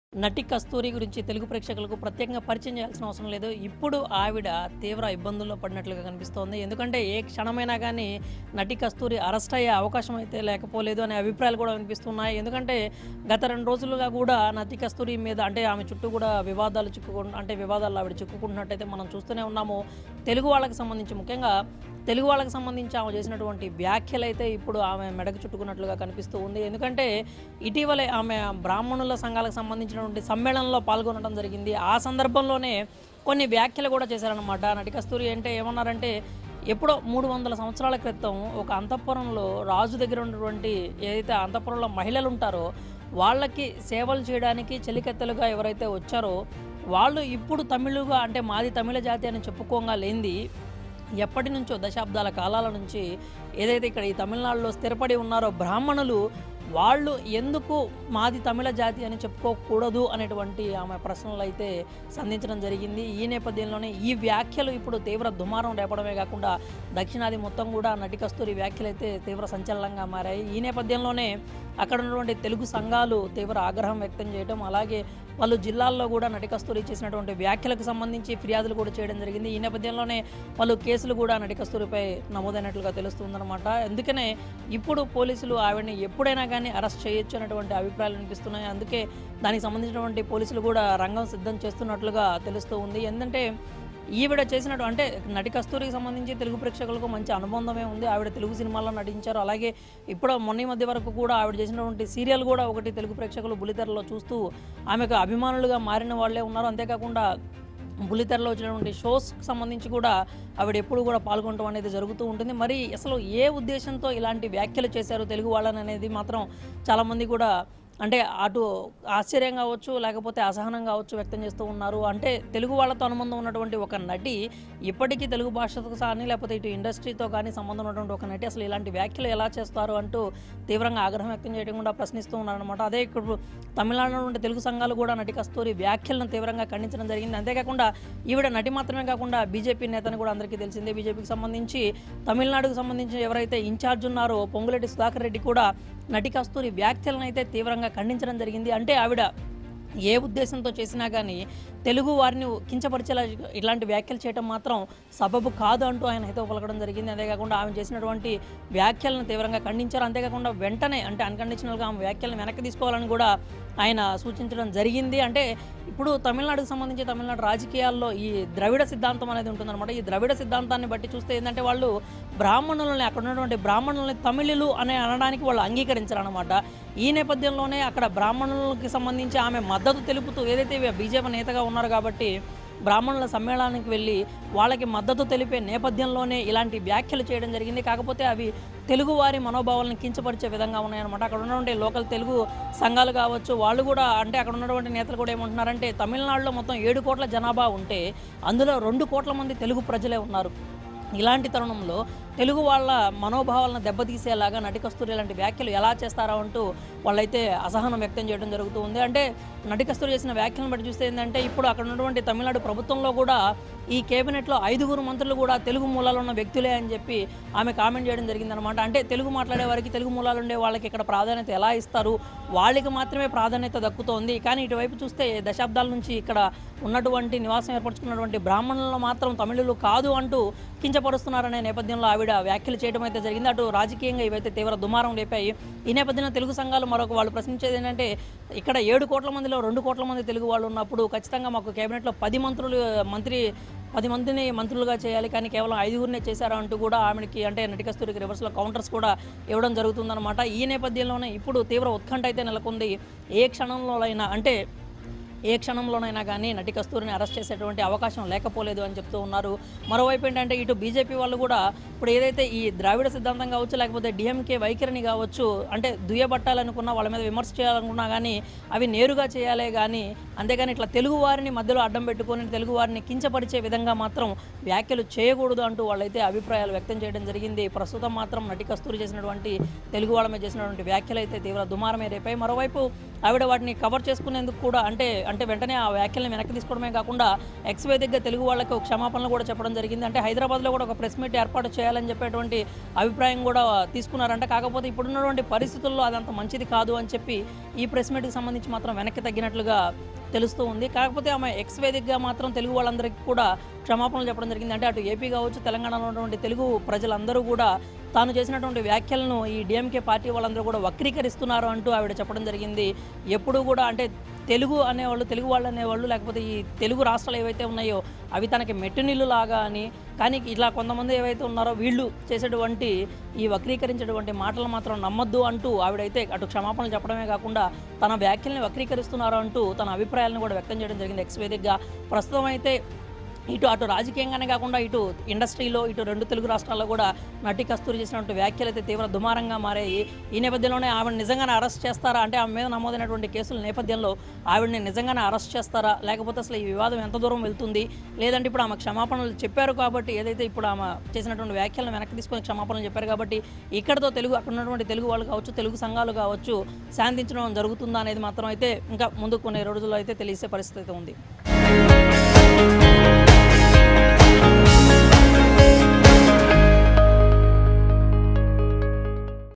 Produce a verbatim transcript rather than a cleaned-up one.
నటి కస్తూరి గురించి తెలుగు ప్రేక్షకులకు ప్రత్యేకంగా పరిచయం చేయాల్సిన అవసరం లేదు. ఇప్పుడు ఆవిడ తీవ్ర ఇబ్బందుల్లో పడినట్లుగా కనిపిస్తోంది. ఎందుకంటే ఏ క్షణమైనా కానీ నటి కస్తూరి అరెస్ట్ అయ్యే అవకాశం అయితే లేకపోలేదు అనే అభిప్రాయాలు కూడా వినిపిస్తున్నాయి. ఎందుకంటే గత రెండు రోజులుగా కూడా నటి కస్తూరి మీద అంటే ఆమె చుట్టూ కూడా వివాదాలు చిక్కుకు అంటే వివాదాల్లో ఆవిడ చిక్కుకుంటున్నట్టయితే మనం చూస్తూనే ఉన్నాము. తెలుగు వాళ్ళకి సంబంధించి ముఖ్యంగా తెలుగు వాళ్ళకి సంబంధించి ఆమె చేసినటువంటి వ్యాఖ్యలు అయితే ఇప్పుడు ఆమె మెడకు చుట్టుకున్నట్లుగా కనిపిస్తూ ఉంది. ఎందుకంటే ఇటీవలే ఆమె బ్రాహ్మణుల సంఘాలకు సంబంధించినటువంటి సమ్మేళనంలో పాల్గొనడం జరిగింది. ఆ సందర్భంలోనే కొన్ని వ్యాఖ్యలు కూడా చేశారనమాట. నటి కస్తూరి అంటే ఏమన్నారంటే ఎప్పుడో మూడు వందల సంవత్సరాల క్రితం ఒక అంతఃపురంలో రాజు దగ్గర ఉన్నటువంటి ఏదైతే అంతఃపురంలో మహిళలు ఉంటారో వాళ్ళకి సేవలు చేయడానికి చెలికెత్తలుగా ఎవరైతే వచ్చారో వాళ్ళు ఇప్పుడు తమిళుగా అంటే మాది తమిళ జాతి అని చెప్పుకోగా లేనిది ఎప్పటి నుంచో దశాబ్దాల కాలాల నుంచి ఏదైతే ఇక్కడ ఈ తమిళనాడులో స్థిరపడి ఉన్నారో బ్రాహ్మణులు వాళ్ళు ఎందుకు మాది తమిళ జాతి అని చెప్పుకోకూడదు అనేటువంటి ఆమె ప్రశ్నలు అయితే సంధించడం జరిగింది. ఈ నేపథ్యంలోనే ఈ వ్యాఖ్యలు ఇప్పుడు తీవ్ర దుమారం రేపడమే కాకుండా దక్షిణాది మొత్తం కూడా నటి కస్తూరి వ్యాఖ్యలు అయితే తీవ్ర సంచలనంగా మారాయి. ఈ నేపథ్యంలోనే అక్కడ ఉన్నటువంటి తెలుగు సంఘాలు తీవ్ర ఆగ్రహం వ్యక్తం చేయడం, అలాగే పలు జిల్లాల్లో కూడా నటి కస్తూరి చేసినటువంటి వ్యాఖ్యలకు సంబంధించి ఫిర్యాదులు కూడా చేయడం జరిగింది. ఈ నేపథ్యంలోనే పలు కేసులు కూడా నటి కస్తూరిపై నమోదైనట్లుగా తెలుస్తుందన్నమాట. అందుకనే ఇప్పుడు పోలీసులు ఆవిడని ఎప్పుడైనా కానీ అరెస్ట్ చేయొచ్చు అనేటువంటి అభిప్రాయాలు వినిపిస్తున్నాయి. అందుకే దానికి సంబంధించినటువంటి పోలీసులు కూడా రంగం సిద్ధం చేస్తున్నట్లుగా తెలుస్తూ ఉంది. ఎందుకంటే ఈవిడ చేసినట్టు అంటే నటి కస్తూరికి సంబంధించి తెలుగు ప్రేక్షకులకు మంచి అనుబంధమే ఉంది. ఆవిడ తెలుగు సినిమాల్లో నటించారు. అలాగే ఇప్పుడు మొన్న మధ్య వరకు కూడా ఆవిడ చేసినటువంటి సీరియల్ కూడా ఒకటి తెలుగు ప్రేక్షకులు బుల్లితెరలో చూస్తూ ఆమెకు అభిమానులుగా మారిన వాళ్ళే ఉన్నారు. అంతేకాకుండా బుల్లితెరలో వచ్చినటువంటి షోస్కి సంబంధించి కూడా ఆవిడ ఎప్పుడు కూడా పాల్గొనడం అనేది జరుగుతూ ఉంటుంది. మరి అసలు ఏ ఉద్దేశంతో ఇలాంటి వ్యాఖ్యలు చేశారు తెలుగు వాళ్ళని అనేది మాత్రం చాలామంది కూడా అంటే అటు ఆశ్చర్యం కావచ్చు, లేకపోతే అసహనం కావచ్చు వ్యక్తం చేస్తూ ఉన్నారు. అంటే తెలుగు వాళ్ళతో అనుబంధం ఉన్నటువంటి ఒక నటి ఇప్పటికీ తెలుగు భాషతో కానీ లేకపోతే ఇటు ఇండస్ట్రీతో కానీ సంబంధం ఉన్నటువంటి ఒక నటి అసలు ఇలాంటి వ్యాఖ్యలు ఎలా చేస్తారు అంటూ తీవ్రంగా ఆగ్రహం వ్యక్తం చేయడం కూడా ప్రశ్నిస్తూ ఉన్నారనమాట. అదే ఇప్పుడు తమిళనాడులో ఉండే తెలుగు సంఘాలు కూడా నటి కస్తూరి వ్యాఖ్యలను తీవ్రంగా ఖండించడం జరిగింది. అంతేకాకుండా ఈవిడ నటి మాత్రమే కాకుండా బీజేపీ నేతని కూడా అందరికీ తెలిసిందే. బీజేపీకి సంబంధించి తమిళనాడుకు సంబంధించి ఎవరైతే ఇన్ఛార్జ్ ఉన్నారో పొంగులేటి సుధాకర్ రెడ్డి కూడా నటి కస్తూరి వ్యాఖ్యలను అయితే తీవ్రంగా ఖండించడం జరిగింది. అంటే ఆవిడ ఏ ఉద్దేశంతో చేసినా కానీ తెలుగు వారిని కించపరిచేలా ఇలాంటి వ్యాఖ్యలు చేయడం మాత్రం సబబు కాదు అంటూ ఆయన హితవు పలకడం జరిగింది. అంతేకాకుండా ఆమె చేసినటువంటి వ్యాఖ్యలను తీవ్రంగా ఖండించారు. అంతేకాకుండా వెంటనే అంటే అన్కండిషనల్గా ఆమె వ్యాఖ్యలను వెనక్కి తీసుకోవాలని కూడా ఆయన సూచించడం జరిగింది. అంటే ఇప్పుడు తమిళనాడుకు సంబంధించి తమిళనాడు రాజకీయాల్లో ఈ ద్రవిడ సిద్ధాంతం అనేది ఉంటుందన్నమాట. ఈ ద్రవిడ సిద్ధాంతాన్ని బట్టి చూస్తే ఏంటంటే వాళ్ళు బ్రాహ్మణులని అక్కడ ఉన్నటువంటి బ్రాహ్మణులని తమిళులు అనే అనడానికి వాళ్ళు అంగీకరించారనమాట. ఈ నేపథ్యంలోనే అక్కడ బ్రాహ్మణులకి సంబంధించి ఆమె మద్దతు తెలుపుతూ ఏదైతే బీజేపీ నేతగా ఉన్నారు కాబట్టి బ్రాహ్మణుల సమ్మేళనానికి వెళ్ళి వాళ్ళకి మద్దతు తెలిపే నేపథ్యంలోనే ఇలాంటి వ్యాఖ్యలు చేయడం జరిగింది. కాకపోతే అవి తెలుగువారి మనోభావాలను కించపరిచే విధంగా ఉన్నాయన్నమాట. అక్కడ ఉన్నటువంటి లోకల్ తెలుగు సంఘాలు కావచ్చు వాళ్ళు కూడా అంటే అక్కడ ఉన్నటువంటి నేతలు కూడా ఏమంటున్నారంటే తమిళనాడులో మొత్తం ఏడు కోట్ల జనాభా ఉంటే అందులో రెండు కోట్ల మంది తెలుగు ప్రజలే ఉన్నారు. ఇలాంటి తరుణంలో తెలుగు వాళ్ళ మనోభావాలను దెబ్బతీసేలాగా నటి కస్తూరి ఇలాంటి వ్యాఖ్యలు ఎలా చేస్తారా అంటూ వాళ్ళైతే అసహనం వ్యక్తం చేయడం జరుగుతూ ఉంది. అంటే నటి కస్తూరి చేసిన వ్యాఖ్యలను బట్టి చూస్తే ఏంటంటే ఇప్పుడు అక్కడ ఉన్నటువంటి తమిళనాడు ప్రభుత్వంలో కూడా ఈ కేబినెట్లో ఐదుగురు మంత్రులు కూడా తెలుగు మూలాలు ఉన్న వ్యక్తులే అని చెప్పి ఆమె కామెంట్ చేయడం జరిగిందనమాట. అంటే తెలుగు మాట్లాడే వారికి తెలుగు మూలాలు ఉండే వాళ్ళకి ఇక్కడ ప్రాధాన్యత ఎలా ఇస్తారు, వాళ్ళకి మాత్రమే ప్రాధాన్యత దక్కుతోంది. కానీ ఇటువైపు చూస్తే దశాబ్దాల నుంచి ఇక్కడ ఉన్నటువంటి నివాసం ఏర్పరచుకున్నటువంటి బ్రాహ్మణులను మాత్రం తమిళులు కాదు అంటూ కించపరుస్తున్నారనే నేపథ్యంలో ఆవిడ వ్యాఖ్యలు చేయడం అయితే జరిగింది. అటు రాజకీయంగా ఇవైతే తీవ్ర దుమారం రేపాయి. ఈ నేపథ్యంలో తెలుగు సంఘాలు మరొక వాళ్ళు ప్రశ్నించేది ఏంటంటే ఇక్కడ ఏడు కోట్ల మందిలో రెండు కోట్ల మంది తెలుగు వాళ్ళు ఉన్నప్పుడు ఖచ్చితంగా మాకు కేబినెట్లో పది మంత్రులు మంత్రి పది మందిని మంత్రులుగా చేయాలి, కానీ కేవలం ఐదుగురినే చేశారా అంటూ కూడా ఆమెకి అంటే నటి కస్తూరికి రివర్స్లో కౌంటర్స్ కూడా ఇవ్వడం జరుగుతుందన్నమాట. ఈ నేపథ్యంలోనే ఇప్పుడు తీవ్ర ఉత్కంఠ అయితే నెలకొంది. ఏ క్షణంలోనైనా అంటే ఏ క్షణంలోనైనా కానీ నటి కస్తూరిని అరెస్ట్ చేసేటువంటి అవకాశం లేకపోలేదు అని చెప్తూ ఉన్నారు. మరోవైపు ఏంటంటే ఇటు బీజేపీ వాళ్ళు కూడా ఇప్పుడు ఏదైతే ఈ ద్రావిడ సిద్ధాంతం కావచ్చు లేకపోతే డిఎంకే వైఖరిని కావచ్చు అంటే దుయ్యబట్టాలనుకున్నా వాళ్ళ మీద విమర్శ చేయాలనుకున్నా కానీ అవి నేరుగా చేయాలే కానీ అంతేగాని ఇట్లా తెలుగు వారిని మధ్యలో అడ్డం పెట్టుకొని తెలుగు వారిని కించపరిచే విధంగా మాత్రం వ్యాఖ్యలు చేయకూడదు అంటూ వాళ్ళైతే అభిప్రాయాలు వ్యక్తం చేయడం జరిగింది. ప్రస్తుతం మాత్రం నటి కస్తూరి చేసినటువంటి తెలుగు వాళ్ళ మీద చేసినటువంటి వ్యాఖ్యలు అయితే తీవ్ర దుమారమే రేపాయి. మరోవైపు ఆవిడ వాటిని కవర్ చేసుకునేందుకు కూడా అంటే అంటే వెంటనే ఆ వ్యాఖ్యలను వెనక్కి తీసుకోవడమే కాకుండా ఎక్స్ వేదికగా తెలుగు వాళ్ళకి ఒక క్షమాపణలు కూడా చెప్పడం జరిగింది. అంటే హైదరాబాద్లో కూడా ఒక ప్రెస్ మీట్ ఏర్పాటు చేయాలని చెప్పేటువంటి అభిప్రాయం కూడా తీసుకున్నారంట. కాకపోతే ఇప్పుడున్నటువంటి పరిస్థితుల్లో అదంత మంచిది కాదు అని చెప్పి ఈ ప్రెస్ మీట్కి సంబంధించి మాత్రం వెనక్కి తగ్గినట్లుగా తెలుస్తూ ఉంది. కాకపోతే ఆమె ఎక్స్ వేదికగా మాత్రం తెలుగు వాళ్ళందరికీ కూడా క్షమాపణలు చెప్పడం జరిగింది. అంటే అటు ఏపీ కావచ్చు, తెలంగాణలో ఉన్నటువంటి తెలుగు ప్రజలందరూ కూడా తాను చేసినటువంటి వ్యాఖ్యలను ఈ డిఎంకే పార్టీ వాళ్ళందరూ కూడా వక్రీకరిస్తున్నారు అంటూ ఆవిడ చెప్పడం జరిగింది. ఎప్పుడు కూడా అంటే తెలుగు అనేవాళ్ళు, తెలుగు వాళ్ళు అనేవాళ్ళు, లేకపోతే ఈ తెలుగు రాష్ట్రాలు ఏవైతే ఉన్నాయో అవి తనకి మెట్టునీళ్ళు లాగా అని, కానీ ఇలా కొంతమంది ఏవైతే ఉన్నారో వీళ్ళు చేసేటువంటి ఈ వక్రీకరించేటువంటి మాటలు మాత్రం నమ్మొద్దు అంటూ ఆవిడైతే అటు క్షమాపణలు చెప్పడమే కాకుండా తన వ్యాఖ్యల్ని వక్రీకరిస్తున్నారు అంటూ తన అభిప్రాయాలను కూడా వ్యక్తం చేయడం జరిగింది ఎక్స్ వేదికగా. ప్రస్తుతం అయితే ఇటు అటు రాజకీయంగానే కాకుండా ఇటు ఇండస్ట్రీలో ఇటు రెండు తెలుగు రాష్ట్రాల్లో కూడా నటి కస్తూరి చేసినటువంటి వ్యాఖ్యలు అయితే తీవ్ర దుమారంగా మారాయి. ఈ నేపథ్యంలోనే ఆవిడ నిజంగానే అరెస్ట్ చేస్తారా, అంటే ఆమె మీద నమోదైనటువంటి కేసుల నేపథ్యంలో ఆవిడని నిజంగానే అరెస్ట్ చేస్తారా, లేకపోతే అసలు ఈ వివాదం ఎంత దూరం వెళ్తుంది, లేదంటే ఇప్పుడు ఆమె క్షమాపణలు చెప్పారు కాబట్టి ఏదైతే ఇప్పుడు ఆమె చేసినటువంటి వ్యాఖ్యలను వెనక్కి తీసుకొని క్షమాపణలు చెప్పారు కాబట్టి ఇక్కడతో తెలుగు అక్కడ ఉన్నటువంటి తెలుగు వాళ్ళు కావచ్చు, తెలుగు సంఘాలు కావచ్చు శాంతించడం జరుగుతుందా అనేది మాత్రం అయితే ఇంకా ముందు కొన్ని రోజుల్లో అయితే తెలిసే పరిస్థితి అయితే ఉంది.